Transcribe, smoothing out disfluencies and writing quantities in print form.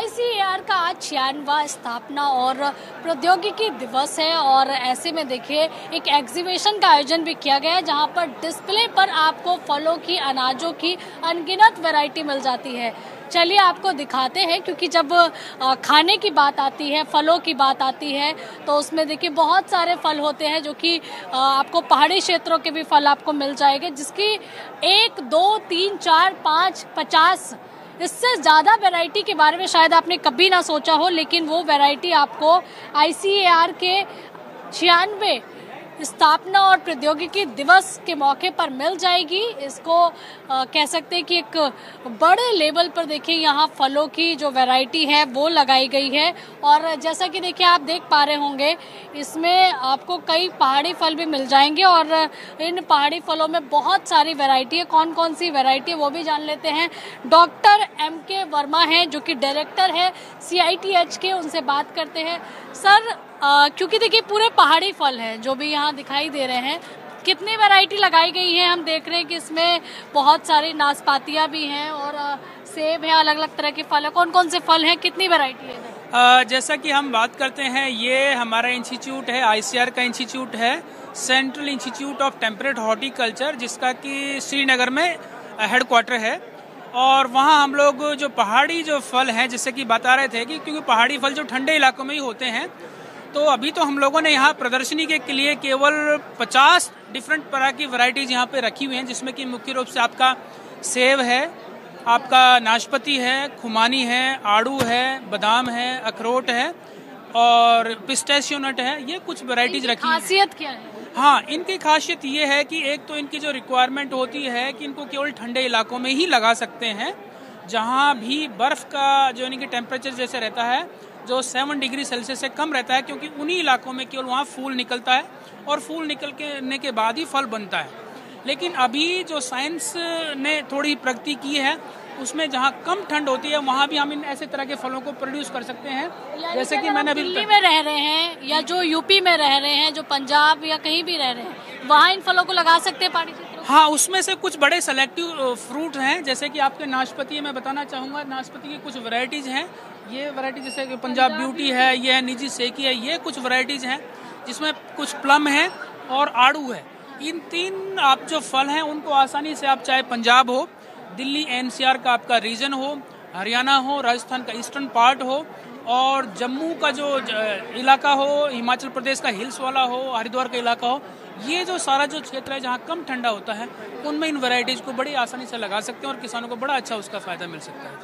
ICAR का आज 96वां स्थापना और प्रौद्योगिकी दिवस है और ऐसे में देखिए एक एग्जीबिशन का आयोजन भी किया गया है जहां पर डिस्प्ले पर आपको फलों की, अनाजों की अनगिनत वैरायटी मिल जाती है। चलिए आपको दिखाते हैं, क्योंकि जब खाने की बात आती है, फलों की बात आती है, तो उसमें देखिए बहुत सारे फल होते हैं जो कि आपको पहाड़ी क्षेत्रों के भी फल आपको मिल जाएंगे, जिसकी 1, 2, 3, 4, 5, 50 इससे ज़्यादा वैरायटी के बारे में शायद आपने कभी ना सोचा हो, लेकिन वो वैरायटी आपको आईसीएआर के 96 स्थापना और प्रौद्योगिकी दिवस के मौके पर मिल जाएगी। इसको कह सकते हैं कि एक बड़े लेवल पर देखिए यहाँ फलों की जो वैरायटी है वो लगाई गई है। और जैसा कि देखिए आप देख पा रहे होंगे, इसमें आपको कई पहाड़ी फल भी मिल जाएंगे और इन पहाड़ी फलों में बहुत सारी वैरायटी है। कौन कौन सी वैरायटी है वो भी जान लेते हैं। डॉक्टर MK वर्मा हैं जो कि डायरेक्टर है CITH के, उनसे बात करते हैं। सर, क्योंकि देखिए पूरे पहाड़ी फल हैं जो भी यहाँ दिखाई दे रहे हैं, कितनी वैरायटी लगाई गई है? हम देख रहे हैं कि इसमें बहुत सारी नाशपातियाँ भी हैं और सेब है, अलग अलग तरह के फल है। कौन कौन से फल हैं, कितनी वैरायटी है? जैसा कि हम बात करते हैं, ये हमारा इंस्टीट्यूट है, आईसीएआर का इंस्टीट्यूट है, central institute of temperate horticulture, जिसका कि श्रीनगर में हेडक्वार्टर है। और वहाँ हम लोग जो पहाड़ी जो फल हैं, जैसे कि बता रहे थे कि क्योंकि पहाड़ी फल जो ठंडे इलाकों में ही होते हैं, तो अभी तो हम लोगों ने यहाँ प्रदर्शनी के लिए केवल 50 डिफरेंट तरह की वैरायटीज यहाँ पे रखी हुई हैं, जिसमें कि मुख्य रूप से आपका सेब है, आपका नाशपाती है, खुमानी है, आड़ू है, बादाम है, अखरोट है और पिस्ताशियो नट है। ये कुछ वैरायटीज रखी हैं। खासियत क्या है? हाँ, इनकी खासियत ये है कि एक तो इनकी जो रिक्वायरमेंट होती है कि इनको केवल ठंडे इलाकों में ही लगा सकते हैं, जहाँ भी बर्फ का जो इनकी टेम्परेचर जैसे रहता है जो 7 डिग्री सेल्सियस से कम रहता है, क्योंकि उन्हीं इलाकों में केवल वहाँ फूल निकलता है और फूल निकलने के बाद ही फल बनता है। लेकिन अभी जो साइंस ने थोड़ी प्रगति की है, उसमें जहाँ कम ठंड होती है वहाँ भी हम इन ऐसे तरह के फलों को प्रोड्यूस कर सकते हैं। जैसे कि मैंने अभी दिल्ली में रह रहे हैं या जो यूपी में रह रहे हैं, जो पंजाब या कहीं भी रह रहे हैं, वहाँ इन फलों को लगा सकते हैं पहाड़ी क्षेत्रों में? हाँ, उसमें से कुछ बड़े सेलेक्टिव फ्रूट हैं, जैसे कि आपके नाशपाती, मैं बताना चाहूँगा नाशपाती की कुछ वैरायटीज़ हैं। ये वैरायटी जैसे कि पंजाब ब्यूटी है, ये है निजी सेकी है, ये कुछ वैरायटीज़ हैं जिसमें कुछ प्लम है और आड़ू है। इन 3 आप जो फल हैं उनको आसानी से आप, चाहे पंजाब हो, दिल्ली NCR का आपका रीजन हो, हरियाणा हो, राजस्थान का ईस्टर्न पार्ट हो और जम्मू का जो इलाका हो, हिमाचल प्रदेश का हिल्स वाला हो, हरिद्वार का इलाका हो, ये जो सारा जो क्षेत्र है जहाँ कम ठंडा होता है, उनमें इन वैरायटीज़ को बड़ी आसानी से लगा सकते हैं और किसानों को बड़ा अच्छा उसका फ़ायदा मिल सकता है।